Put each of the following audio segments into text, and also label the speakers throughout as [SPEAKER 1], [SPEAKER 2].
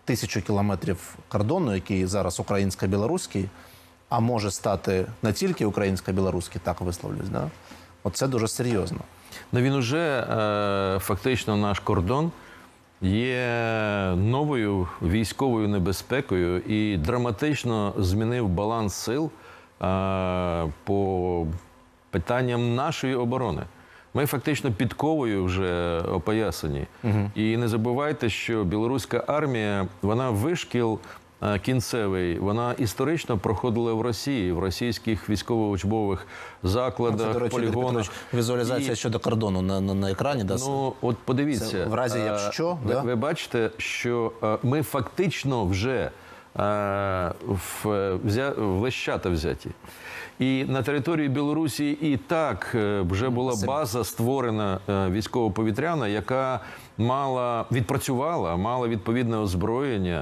[SPEAKER 1] 1000 кілометрів кордону, який зараз українсько-білоруський, а може стати не тільки українсько-білоруський, так висловлюсь, да? Оце дуже серйозно.
[SPEAKER 2] Ну, він уже фактично наш кордон є новою військовою небезпекою і драматично змінив баланс сил по питанням нашої оборони. Ми фактично підковою вже опоясані. І не забувайте, що білоруська армія, вона вишкіл кінцевий, вона історично проходила в Росії, в російських військово-учбових закладах,
[SPEAKER 1] це, до речі,
[SPEAKER 2] полігонах.
[SPEAKER 1] Візуалізація щодо кордону на екрані. Да?
[SPEAKER 2] Ну, от подивіться.
[SPEAKER 1] Це в разі якщо, да?
[SPEAKER 2] Ви бачите, що ми фактично вже в Лещата взяті. І на території Білорусі і так вже була база створена військово-повітряна, яка відпрацювала, мала відповідне озброєння,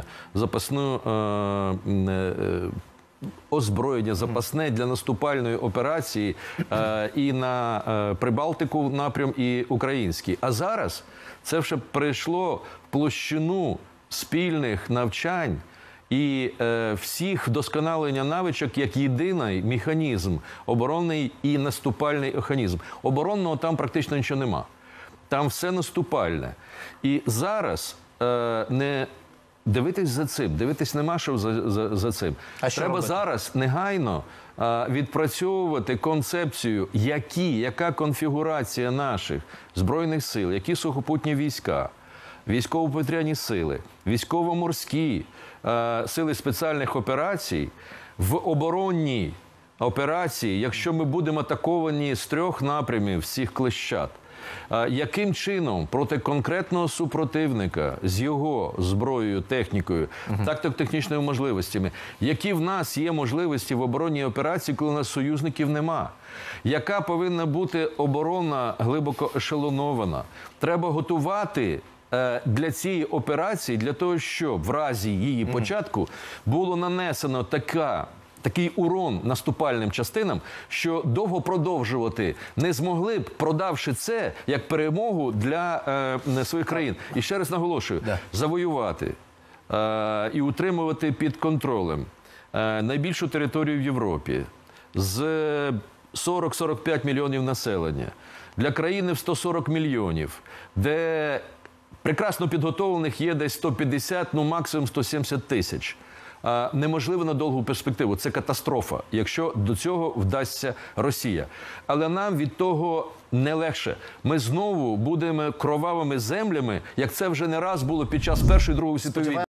[SPEAKER 2] запасне для наступальної операції і на Прибалтику напрям, і український. А зараз це вже перейшло в площину спільних навчань і всіх вдосконалення навичок як єдиний механізм, оборонний і наступальний механізм. Оборонного там практично нічого нема. Там все наступальне. І зараз не дивитись за цим, дивитись нема що за цим. Треба зараз негайно відпрацьовувати концепцію, яка конфігурація наших Збройних сил, які сухопутні війська, військово-повітряні сили, військово-морські сили спеціальних операцій в оборонній операції, якщо ми будемо атаковані з 3 напрямів всіх клещат. Яким чином проти конкретного супротивника з його зброєю, технікою, тактико-технічними можливостями, які в нас є можливості в оборонній операції, коли у нас союзників нема? Яка повинна бути оборона глибоко ешелонована? Треба готувати для цієї операції, для того, щоб в разі її початку було нанесено такий урон наступальним частинам, що довго продовжувати не змогли б, продавши це як перемогу для своїх країн. І ще раз наголошую, завоювати і утримувати під контролем найбільшу територію в Європі з 40-45 мільйонів населення, для країни в 140 мільйонів, де прекрасно підготовлених є десь 150, ну максимум 170 тисяч. Неможливо на довгу перспективу. Це катастрофа, якщо до цього вдасться Росія. Але нам від того не легше. Ми знову будемо кровавими землями, як це вже не раз було під час Першої і Другої світової війни.